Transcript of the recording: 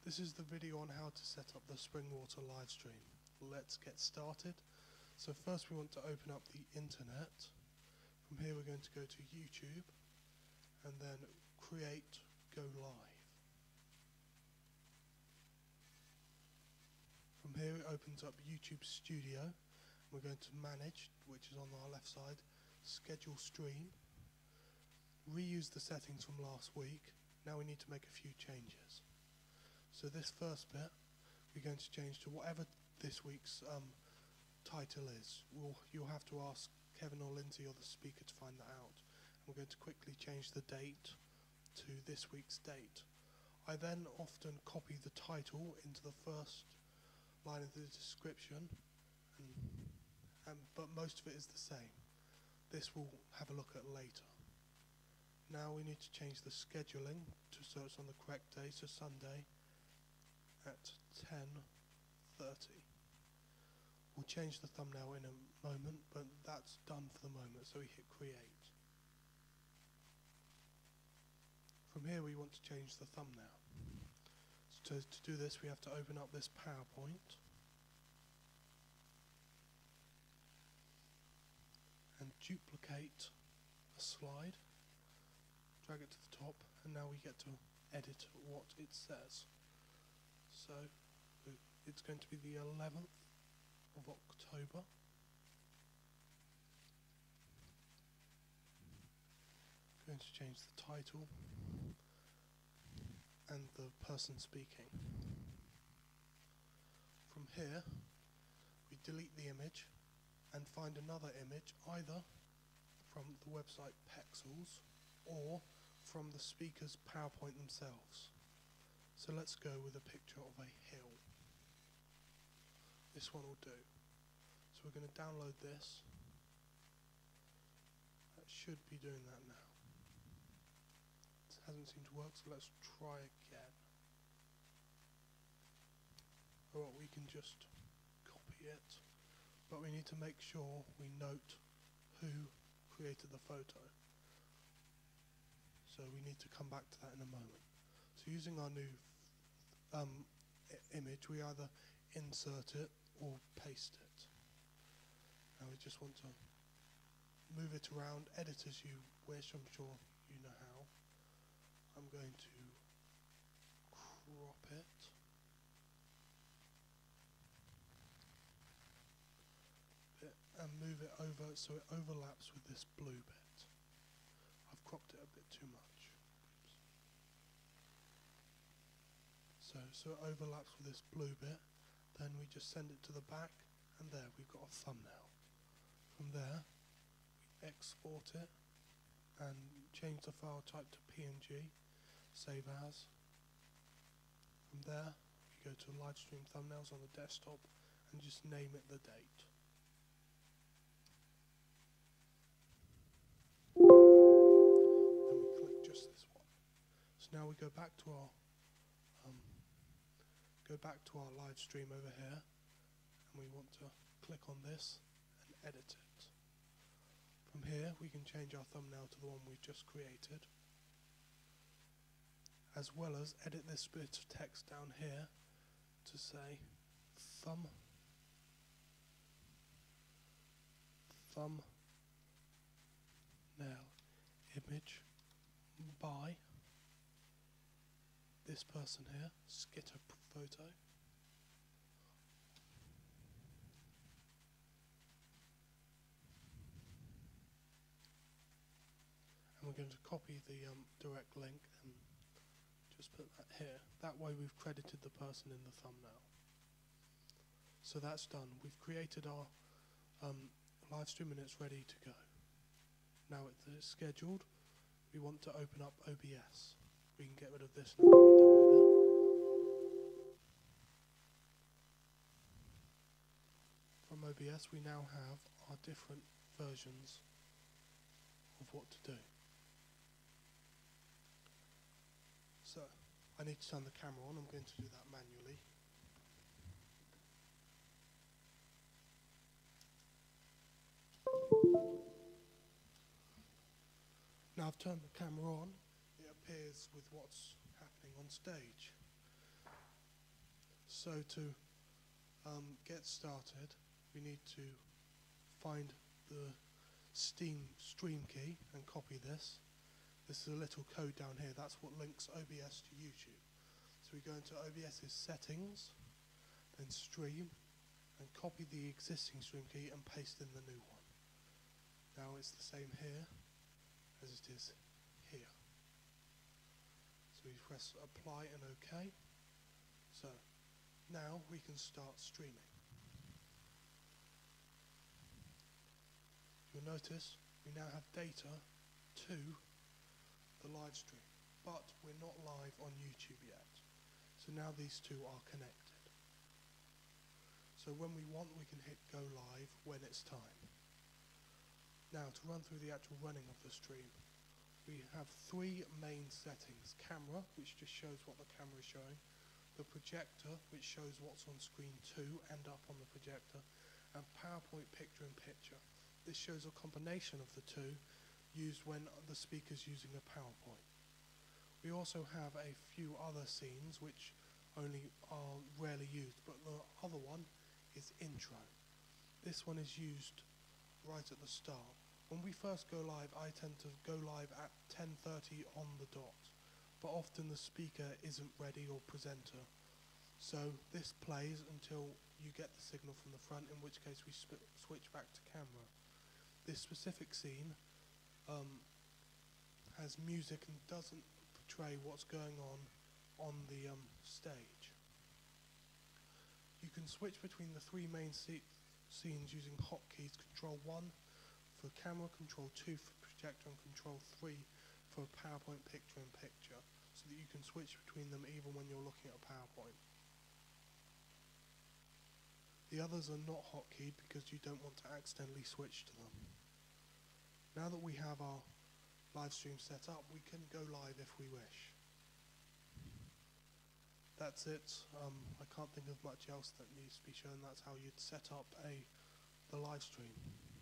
This is the video on how to set up the Springwater live stream. Let's get started. So first we want to open up the internet. From here we're going to go to YouTube and then create, go live. From here it opens up YouTube Studio. We're going to manage, which is on our left side, schedule stream. Reuse the settings from last week. Now we need to make a few changes. So this first bit, we're going to change to whatever this week's title is. You'll have to ask Kevin or Lindsay or the speaker to find that out. And we're going to quickly change the date to this week's date. I then often copy the title into the first line of the description, but most of it is the same. This we'll have a look at later. Now we need to change the scheduling so it's on the correct day, so Sunday at 10:30. We'll change the thumbnail in a moment, but that's done for the moment, so we hit create. From here we want to change the thumbnail. So to do this we have to open up this PowerPoint and duplicate a slide, drag it to the top, and now we get to edit what it says. So it's going to be the 11th of October. Going to change the title and the person speaking. From here, we delete the image and find another image, either from the website Pexels or from the speaker's PowerPoint themselves. So let's go with a picture of a hill. This one will do. So we're going to download this. That should be doing that now. It hasn't seemed to work, so let's try again. Alright, we can just copy it, but we need to make sure we note who created the photo. So we need to come back to that in a moment. So using our new image, we either insert it or paste it. Now we just want to move it around, edit as you wish, I'm sure you know how. I'm going to crop it. And move it over so it overlaps with this blue bit. I've cropped it a bit too much. So it overlaps with this blue bit, then we just send it to the back, and there we've got a thumbnail. From there, we export it and change the file type to PNG, save as. From there, we go to live stream thumbnails on the desktop and just name it the date. Then we click just this one. So now we go back to our live stream over here, and we want to click on this and edit it. From here we can change our thumbnail to the one we've just created, as well as edit this bit of text down here to say thumbnail image by this person here, Skitter photo. And we're going to copy the direct link and just put that here. That way we've credited the person in the thumbnail. So that's done. We've created our live stream and it's ready to go. Now it's scheduled. We want to open up OBS. We can get rid of this now that we're done with it. From OBS we now have our different versions of what to do. So I need to turn the camera on. I'm going to do that manually. Now I've turned the camera on, it appears with what's happening on stage. So to get started, we need to find the stream key and copy this. This is a little code down here. That's what links OBS to YouTube. So we go into OBS's settings, then stream, and copy the existing stream key and paste in the new one. Now it's the same here as it is here. So we press apply and OK. So now we can start streaming. You'll notice we now have data to the live stream, but we're not live on YouTube yet. So now these two are connected. So when we want, we can hit go live when it's time. Now to run through the actual running of the stream, we have three main settings. Camera, which just shows what the camera is showing. The projector, which shows what's on screen 2 and up on the projector. And PowerPoint picture-in-picture. This shows a combination of the two used when the speaker's using a PowerPoint. We also have a few other scenes which only are rarely used, but the other one is intro. This one is used right at the start. When we first go live, I tend to go live at 10:30 on the dot, but often the speaker isn't ready or presenter. So this plays until you get the signal from the front, in which case we switch back to camera. This specific scene has music and doesn't portray what's going on the stage. You can switch between the three main scenes using hotkeys. Control 1 for camera, Control 2 for projector, and Control 3 for PowerPoint picture-in-picture, so that you can switch between them even when you're looking at a PowerPoint. The others are not hotkeyed because you don't want to accidentally switch to them. Now that we have our live stream set up, we can go live if we wish. That's it. I can't think of much else that needs to be shown. That's how you'd set up the live stream.